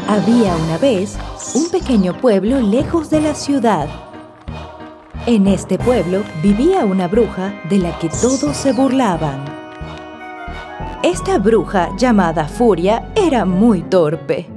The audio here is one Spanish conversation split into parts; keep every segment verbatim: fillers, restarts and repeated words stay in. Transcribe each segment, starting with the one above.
Había una vez un pequeño pueblo lejos de la ciudad. En este pueblo vivía una bruja de la que todos se burlaban. Esta bruja, llamada Furia, era muy torpe.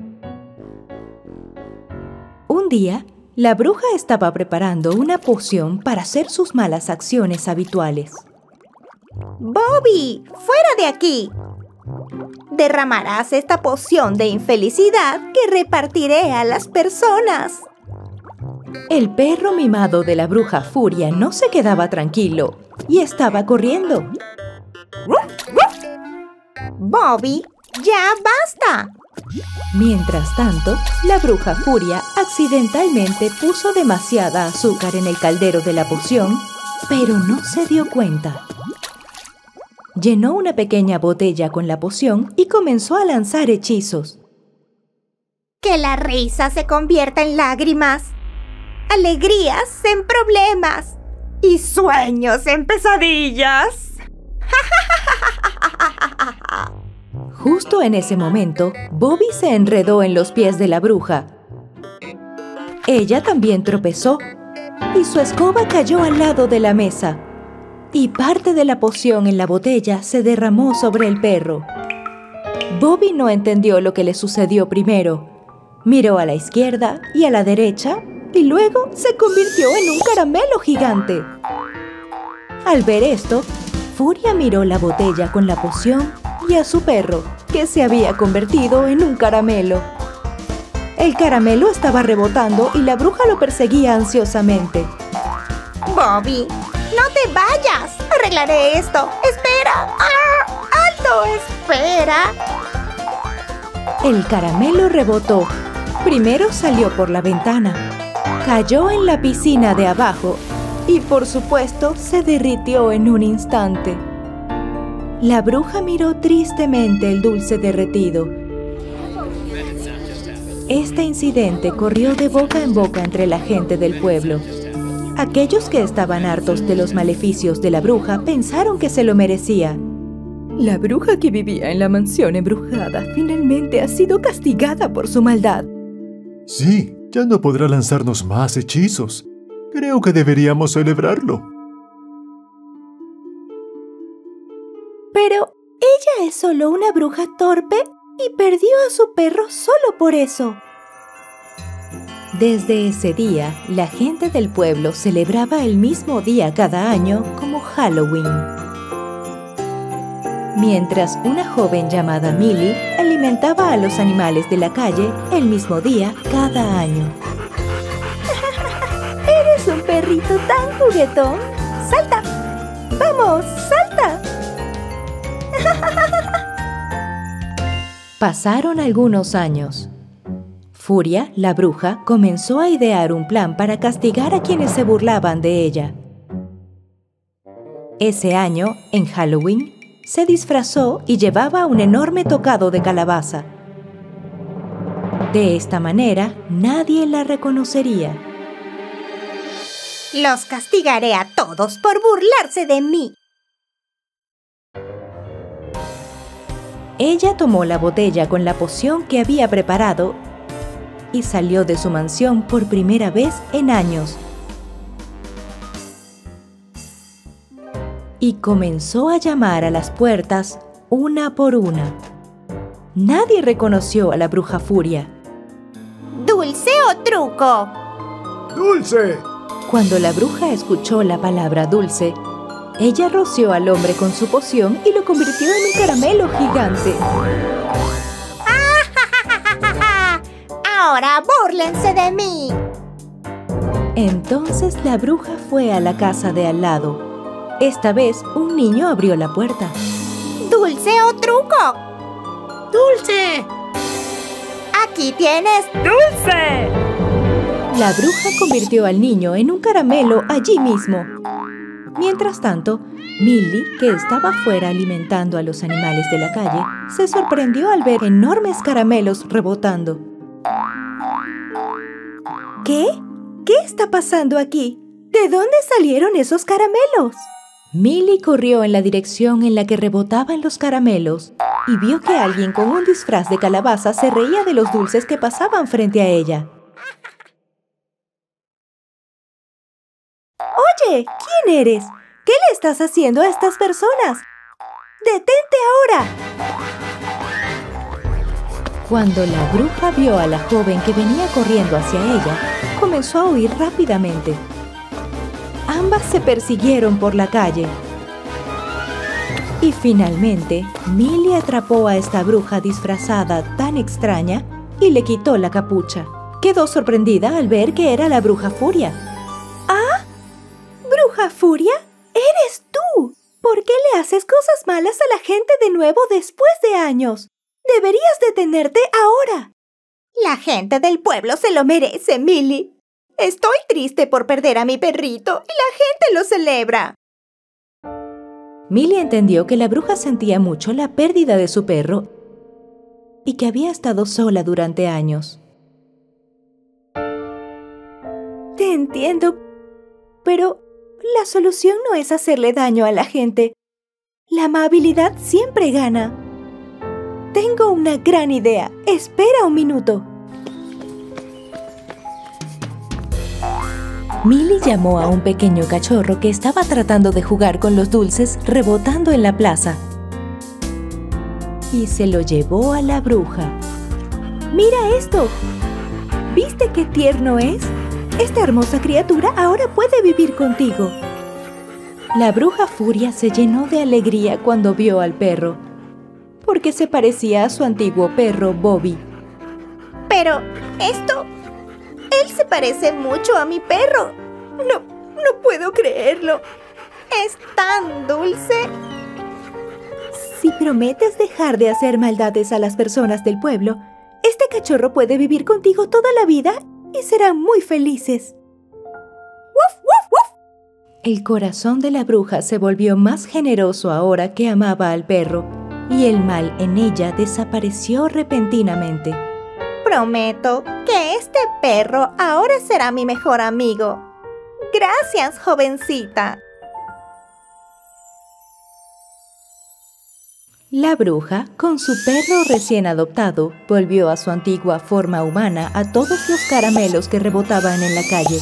Un día, la bruja estaba preparando una poción para hacer sus malas acciones habituales. ¡Bobby! ¡Fuera de aquí! Derramarás esta poción de infelicidad que repartiré a las personas. El perro mimado de la bruja Furia no se quedaba tranquilo y estaba corriendo. ¡Bobby! ¡Ya basta! Mientras tanto, la bruja Furia accidentalmente puso demasiada azúcar en el caldero de la poción, pero no se dio cuenta. Llenó una pequeña botella con la poción y comenzó a lanzar hechizos. Que la risa se convierta en lágrimas, alegrías en problemas y sueños en pesadillas. Justo en ese momento, Bobby se enredó en los pies de la bruja. Ella también tropezó y su escoba cayó al lado de la mesa. Y parte de la poción en la botella se derramó sobre el perro. Bobby no entendió lo que le sucedió primero. Miró a la izquierda y a la derecha y luego se convirtió en un caramelo gigante. Al ver esto, Furia miró la botella con la poción y a su perro, que se había convertido en un caramelo. El caramelo estaba rebotando y la bruja lo perseguía ansiosamente. ¡Bobby! ¡No te vayas! ¡Arreglaré esto! ¡Espera! ¡Ah! ¡Alto! ¡Espera! El caramelo rebotó. Primero salió por la ventana, cayó en la piscina de abajo y, por supuesto, se derritió en un instante. La bruja miró tristemente el dulce derretido. Este incidente corrió de boca en boca entre la gente del pueblo. Aquellos que estaban hartos de los maleficios de la bruja pensaron que se lo merecía. La bruja que vivía en la mansión embrujada finalmente ha sido castigada por su maldad. Sí, ya no podrá lanzarnos más hechizos. Creo que deberíamos celebrarlo. Pero ella es solo una bruja torpe y perdió a su perro solo por eso. Desde ese día, la gente del pueblo celebraba el mismo día cada año como Halloween. Mientras una joven llamada Millie alimentaba a los animales de la calle el mismo día cada año. ¡Eres un perrito tan juguetón! ¡Salta! ¡Vamos, salta! Pasaron algunos años. Furia, la bruja, comenzó a idear un plan para castigar a quienes se burlaban de ella. Ese año, en Halloween, se disfrazó y llevaba un enorme tocado de calabaza. De esta manera, nadie la reconocería. Los castigaré a todos por burlarse de mí. Ella tomó la botella con la poción que había preparado y salió de su mansión por primera vez en años. Y comenzó a llamar a las puertas una por una. Nadie reconoció a la bruja Furia. ¿Dulce o truco? ¡Dulce! Cuando la bruja escuchó la palabra dulce, ella roció al hombre con su poción y lo convirtió en un caramelo gigante. ¡Ahora búrlense de mí! Entonces la bruja fue a la casa de al lado. Esta vez un niño abrió la puerta. ¿Dulce o truco? ¡Dulce! ¡Aquí tienes dulce! La bruja convirtió al niño en un caramelo allí mismo. Mientras tanto, Millie, que estaba fuera alimentando a los animales de la calle, se sorprendió al ver enormes caramelos rebotando. ¿Qué? ¿Qué está pasando aquí? ¿De dónde salieron esos caramelos? Millie corrió en la dirección en la que rebotaban los caramelos, y vio que alguien con un disfraz de calabaza se reía de los dulces que pasaban frente a ella. Oye, ¿quién eres? ¿Qué le estás haciendo a estas personas? ¡Detente ahora! Cuando la bruja vio a la joven que venía corriendo hacia ella, comenzó a huir rápidamente. Ambas se persiguieron por la calle. Y finalmente, Millie atrapó a esta bruja disfrazada tan extraña y le quitó la capucha. Quedó sorprendida al ver que era la bruja Furia. ¿Ah? ¿Bruja Furia? ¡Eres tú! ¿Por qué le haces cosas malas a la gente de nuevo después de años? ¡Deberías detenerte ahora! La gente del pueblo se lo merece, Millie. Estoy triste por perder a mi perrito y la gente lo celebra. Millie entendió que la bruja sentía mucho la pérdida de su perro y que había estado sola durante años. Te entiendo, pero la solución no es hacerle daño a la gente. La amabilidad siempre gana. Tengo una gran idea. Espera un minuto. Millie llamó a un pequeño cachorro que estaba tratando de jugar con los dulces rebotando en la plaza y se lo llevó a la bruja. ¡Mira esto! ¿Viste qué tierno es? Esta hermosa criatura ahora puede vivir contigo. La bruja Furia se llenó de alegría cuando vio al perro, porque se parecía a su antiguo perro Bobby. Pero esto... él se parece mucho a mi perro. No, no puedo creerlo. Es tan dulce. Si prometes dejar de hacer maldades a las personas del pueblo, este cachorro puede vivir contigo toda la vida y serán muy felices. ¡Wuf, wuf, wuf! El corazón de la bruja se volvió más generoso ahora que amaba al perro, y el mal en ella desapareció repentinamente. Prometo que este perro ahora será mi mejor amigo. Gracias, jovencita. La bruja, con su perro recién adoptado, volvió a su antigua forma humana a todos los caramelos que rebotaban en la calle.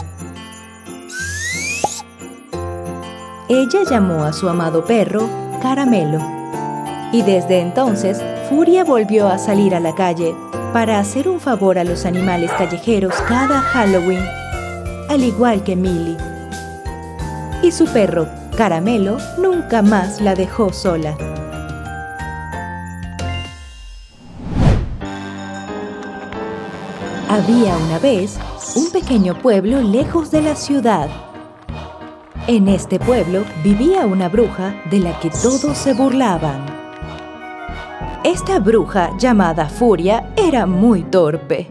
Ella llamó a su amado perro Caramelo. Y desde entonces, Furia volvió a salir a la calle para hacer un favor a los animales callejeros cada Halloween, al igual que Millie. Y su perro, Caramelo, nunca más la dejó sola. Había una vez un pequeño pueblo lejos de la ciudad. En este pueblo vivía una bruja de la que todos se burlaban. Esta bruja, llamada Furia, era muy torpe.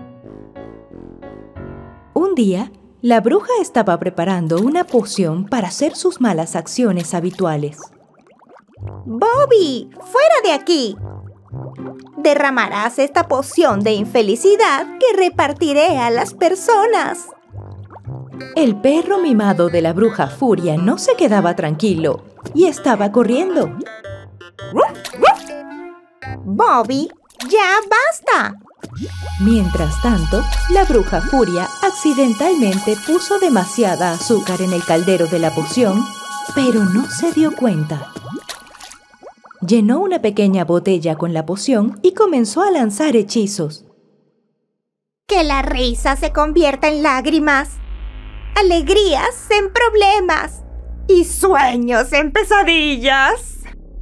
Un día, la bruja estaba preparando una poción para hacer sus malas acciones habituales. ¡Bobby! ¡Fuera de aquí! Derramarás esta poción de infelicidad que repartiré a las personas. El perro mimado de la bruja Furia no se quedaba tranquilo y estaba corriendo. ¡Bobby, ya basta! Mientras tanto, la bruja Furia accidentalmente puso demasiada azúcar en el caldero de la poción, pero no se dio cuenta. Llenó una pequeña botella con la poción y comenzó a lanzar hechizos. Que la risa se convierta en lágrimas, alegrías en problemas y sueños en pesadillas.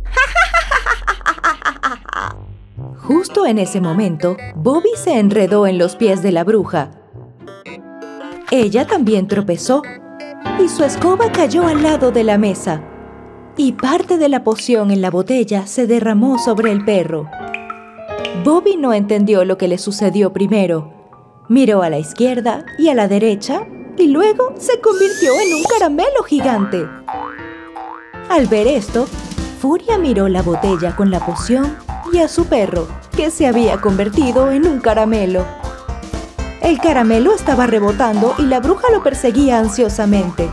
Justo en ese momento, Bobby se enredó en los pies de la bruja. Ella también tropezó y su escoba cayó al lado de la mesa. Y parte de la poción en la botella se derramó sobre el perro. Bobby no entendió lo que le sucedió primero. Miró a la izquierda y a la derecha y luego se convirtió en un caramelo gigante. Al ver esto, Furia miró la botella con la poción y a su perro, que se había convertido en un caramelo. El caramelo estaba rebotando y la bruja lo perseguía ansiosamente.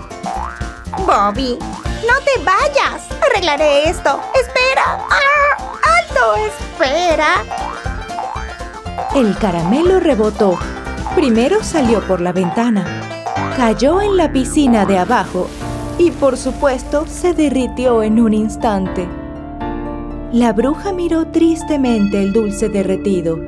¡Bobby! ¡No te vayas! ¡Arreglaré esto! ¡Espera! ¡Ah! ¡Alto! No, espera. El caramelo rebotó. Primero salió por la ventana, cayó en la piscina de abajo y, por supuesto, se derritió en un instante. La bruja miró tristemente el dulce derretido.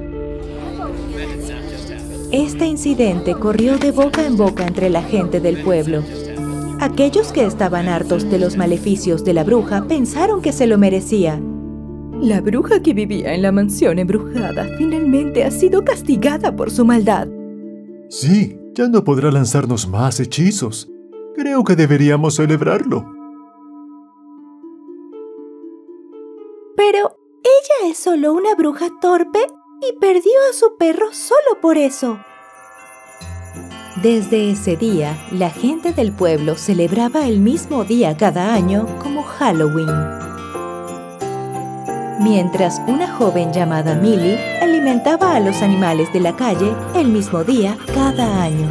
Este incidente corrió de boca en boca entre la gente del pueblo. Aquellos que estaban hartos de los maleficios de la bruja pensaron que se lo merecía. La bruja que vivía en la mansión embrujada finalmente ha sido castigada por su maldad. Sí, ya no podrá lanzarnos más hechizos. Creo que deberíamos celebrarlo. Pero ella es solo una bruja torpe y perdió a su perro solo por eso. Desde ese día, la gente del pueblo celebraba el mismo día cada año como Halloween. Mientras una joven llamada Millie alimentaba a los animales de la calle el mismo día cada año.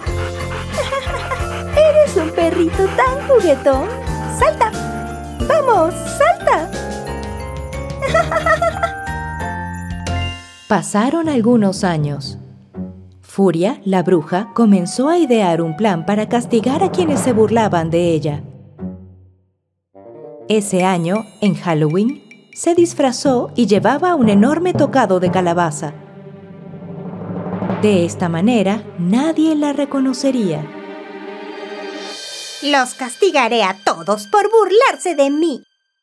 ¡Eres un perrito tan juguetón! ¡Salta! ¡Vamos, salta! Pasaron algunos años. Furia, la bruja, comenzó a idear un plan para castigar a quienes se burlaban de ella. Ese año, en Halloween, se disfrazó y llevaba un enorme tocado de calabaza. De esta manera, nadie la reconocería. Los castigaré a todos por burlarse de mí.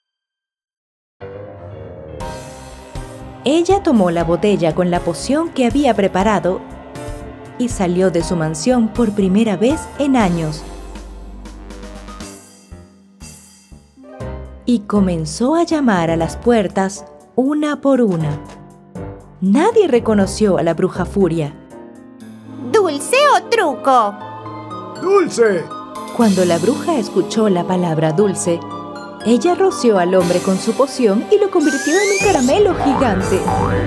Ella tomó la botella con la poción que había preparado y salió de su mansión por primera vez en años. Y comenzó a llamar a las puertas una por una. Nadie reconoció a la bruja Furia. ¿Dulce o truco? ¡Dulce! Cuando la bruja escuchó la palabra dulce, ella roció al hombre con su poción y lo convirtió en un caramelo gigante.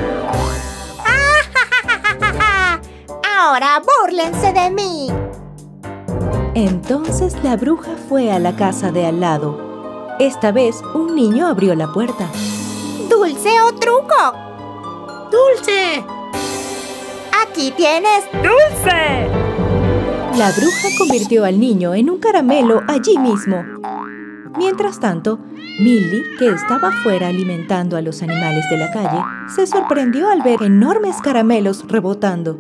¡Ahora búrlense de mí! Entonces la bruja fue a la casa de al lado. Esta vez, un niño abrió la puerta. ¿Dulce o truco? ¡Dulce! ¡Aquí tienes dulce! La bruja convirtió al niño en un caramelo allí mismo. Mientras tanto, Millie, que estaba fuera alimentando a los animales de la calle, se sorprendió al ver enormes caramelos rebotando.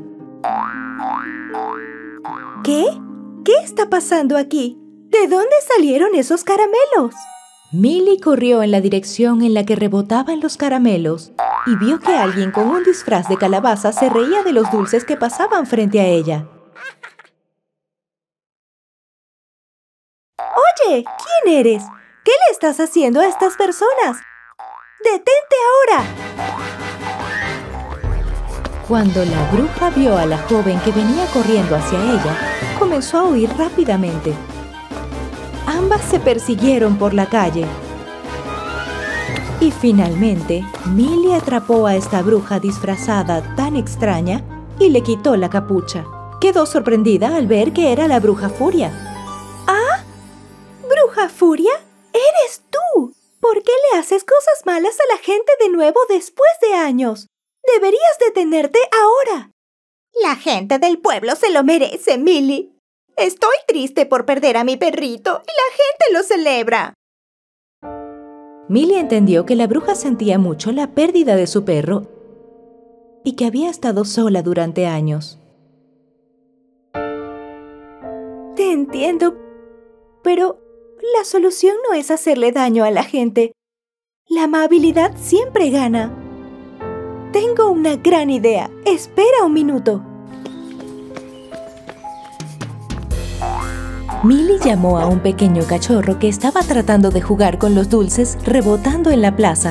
¿Qué? ¿Qué está pasando aquí? ¿De dónde salieron esos caramelos? Millie corrió en la dirección en la que rebotaban los caramelos y vio que alguien con un disfraz de calabaza se reía de los dulces que pasaban frente a ella. Oye, ¿quién eres? ¿Qué le estás haciendo a estas personas? ¡Detente ahora! Cuando la bruja vio a la joven que venía corriendo hacia ella, comenzó a huir rápidamente. Ambas se persiguieron por la calle. Y finalmente, Millie atrapó a esta bruja disfrazada tan extraña y le quitó la capucha. Quedó sorprendida al ver que era la bruja Furia. ¿Ah? ¿Bruja Furia? ¡Eres tú! ¿Por qué le haces cosas malas a la gente de nuevo después de años? ¡Deberías detenerte ahora! La gente del pueblo se lo merece, Millie. Estoy triste por perder a mi perrito y la gente lo celebra. Millie entendió que la bruja sentía mucho la pérdida de su perro y que había estado sola durante años. Te entiendo, pero la solución no es hacerle daño a la gente. La amabilidad siempre gana. Tengo una gran idea. Espera un minuto. Millie llamó a un pequeño cachorro que estaba tratando de jugar con los dulces rebotando en la plaza.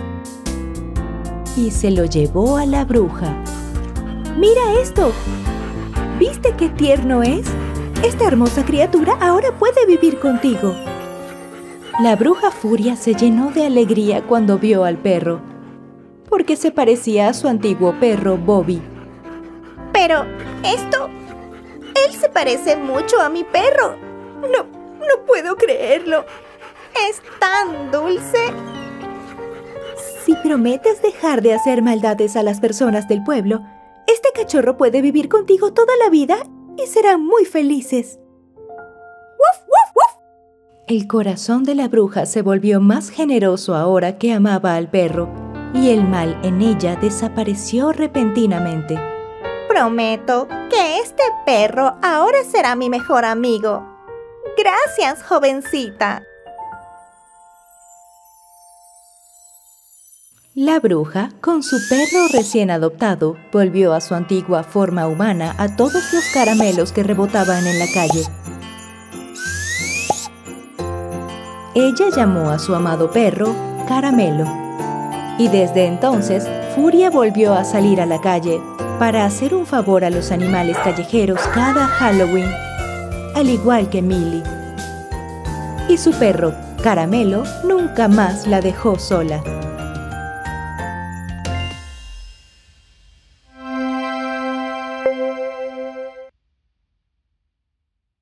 Y se lo llevó a la bruja. ¡Mira esto! ¿Viste qué tierno es? Esta hermosa criatura ahora puede vivir contigo. La bruja Furia se llenó de alegría cuando vio al perro, porque se parecía a su antiguo perro, Bobby. Pero esto... él se parece mucho a mi perro. No, no puedo creerlo. Es tan dulce. Si prometes dejar de hacer maldades a las personas del pueblo, este cachorro puede vivir contigo toda la vida y serán muy felices. ¡Wuf, wuf, wuf! El corazón de la bruja se volvió más generoso ahora que amaba al perro, y el mal en ella desapareció repentinamente. Prometo que este perro ahora será mi mejor amigo. Gracias, jovencita. La bruja, con su perro recién adoptado, volvió a su antigua forma humana a todos los caramelos que rebotaban en la calle. Ella llamó a su amado perro Caramelo. Y desde entonces, Furia volvió a salir a la calle para hacer un favor a los animales callejeros cada Halloween, al igual que Millie. Y su perro, Caramelo, nunca más la dejó sola.